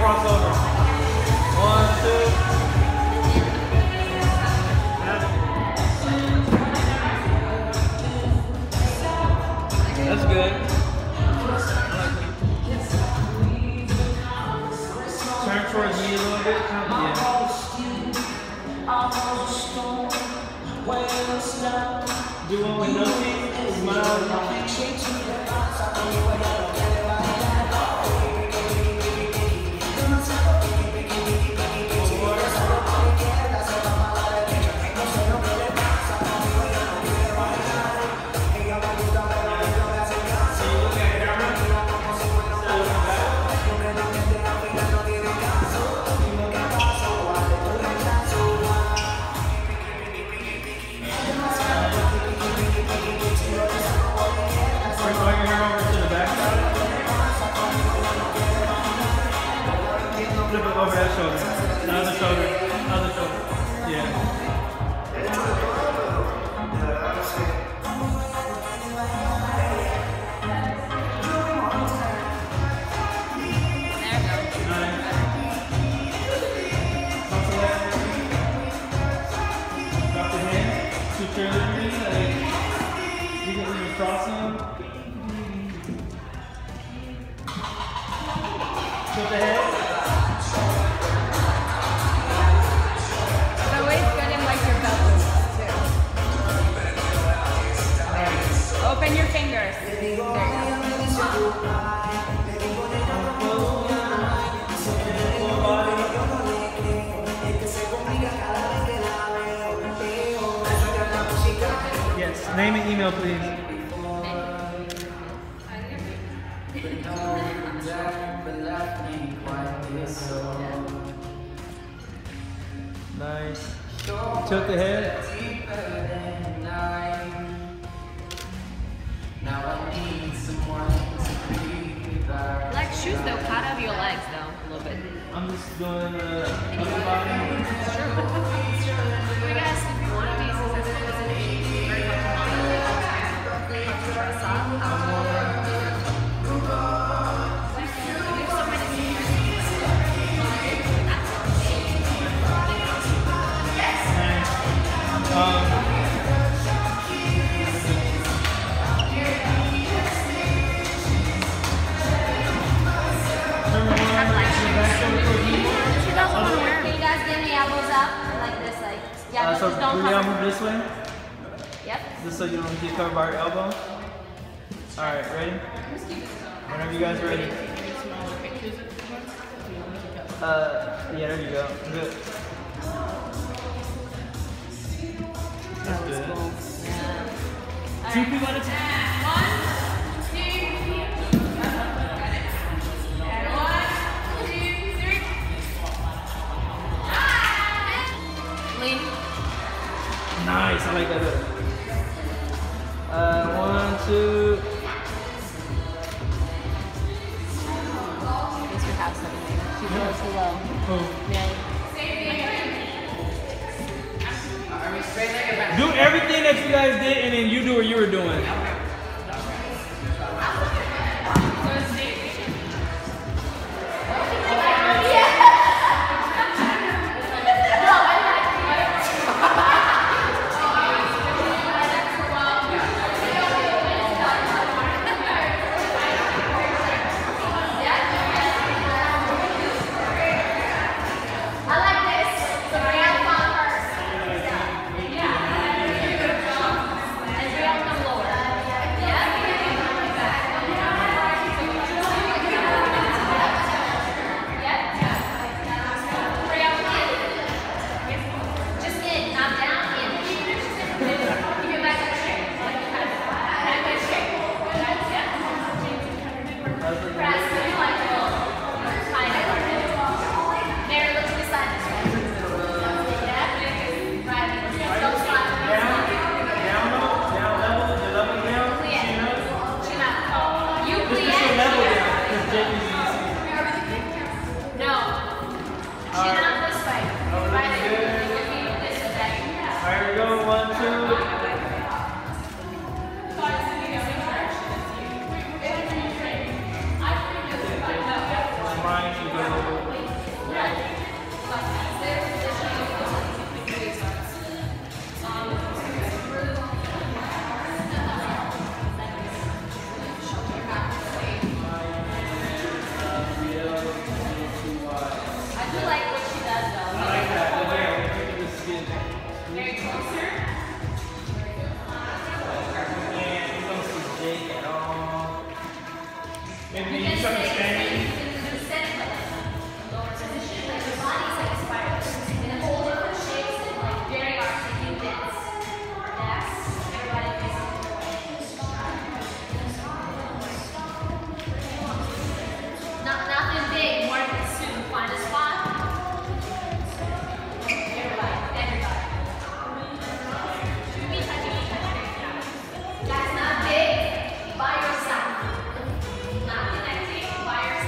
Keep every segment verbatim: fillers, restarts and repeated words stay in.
cross over. One, two. That's good. Turn towards me a little bit. Yeah. Do one with no feet. Smile. Flip it over that shoulder. The other shoulder. The other shoulder. Yeah. Drop the hands. Suture literally. Like, you can even cross them. Flip the head. Open your fingers. There you go. Yes. Name and email, please. Nice. Tilt the head. Like shoes though, cut out of your legs though, a little bit. I'm just doing uh, upper body. Sure. We guys, if you want these, it's very Um, Can you guys get the elbows up like this, like yeah, uh, so just don't do y'all move this way? Yep. Just so you don't get covered by your elbow. All right, ready? Whenever you guys are ready. Uh, yeah, there you go. Good. That's good. Yeah. Two people at a time. Nice, I like that. Uh, one, two. Thanks for half second. She's a little too low. Oh. Yeah. Do everything that you guys did, and then you do what you were doing. Mine should go Maybe You you can start stay standing. you can do center, but like lower position, like your body's like spiral in a whole different shapes and like very artistic dance. Yes, everybody facing the way. Not nothing big, more soon. Find a spot. Everybody, everybody. Touch me, touch me, touch me. That's not big. By yourself. Not connecting. By yourself.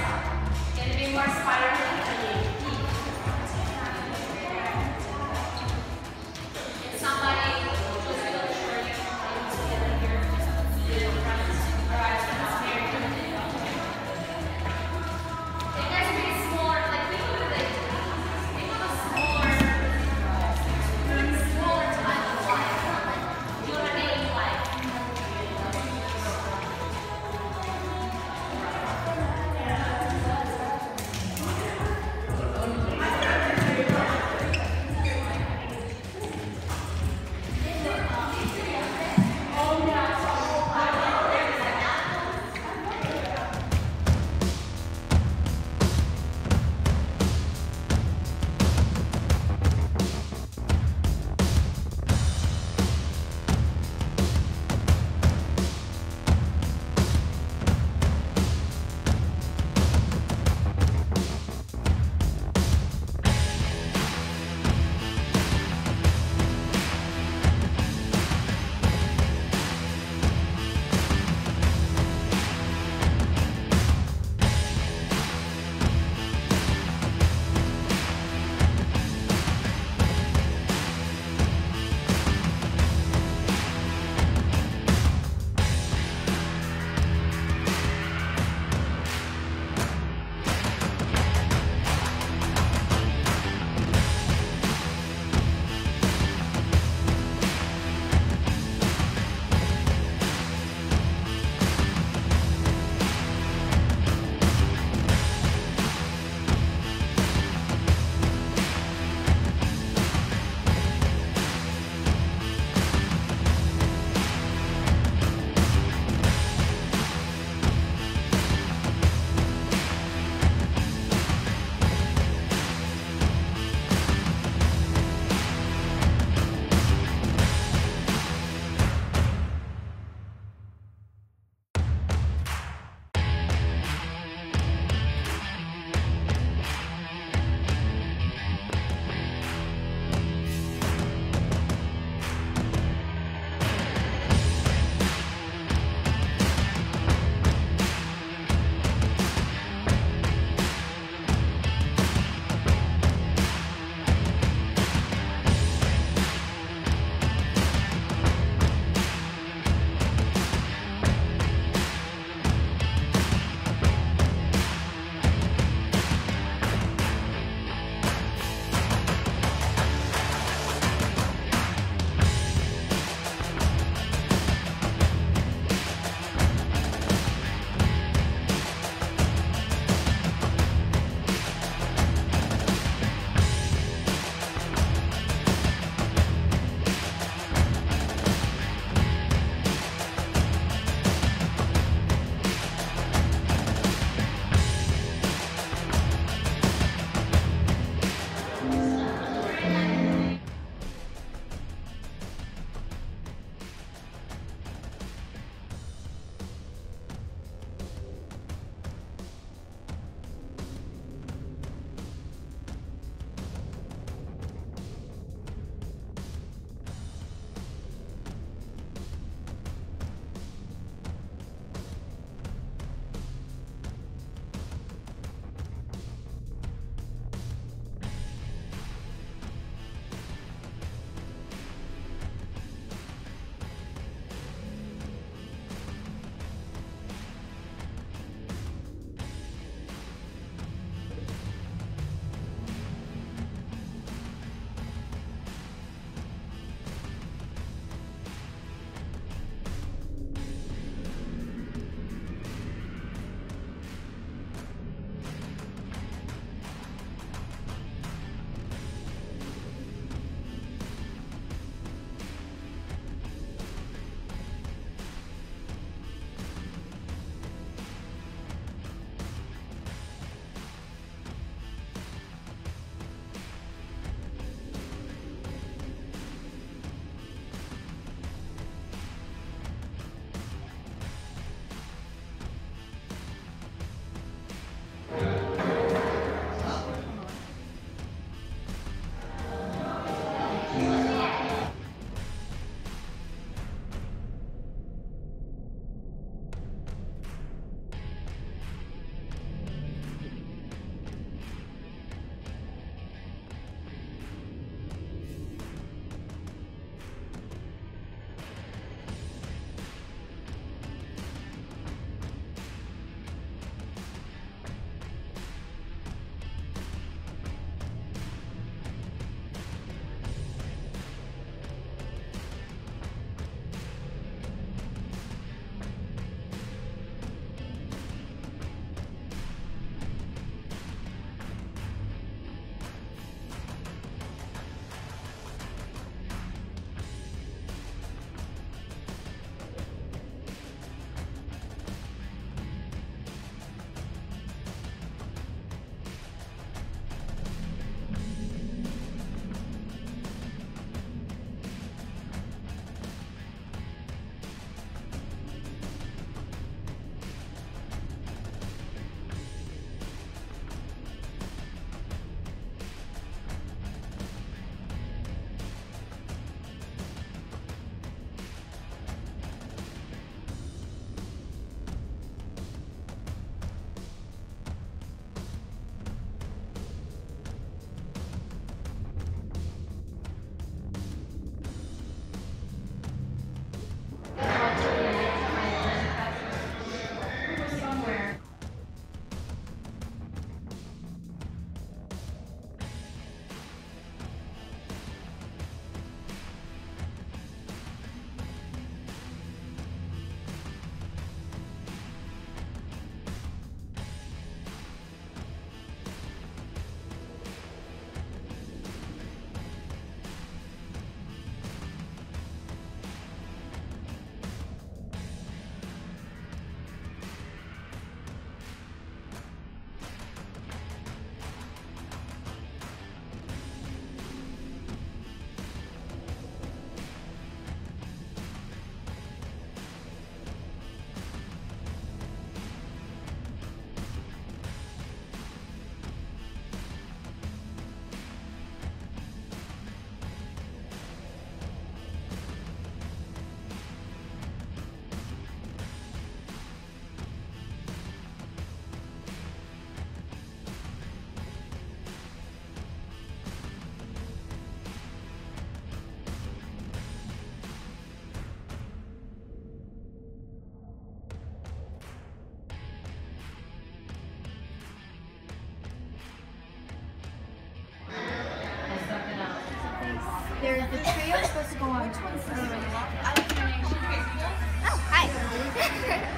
Which one's the Oh, hi.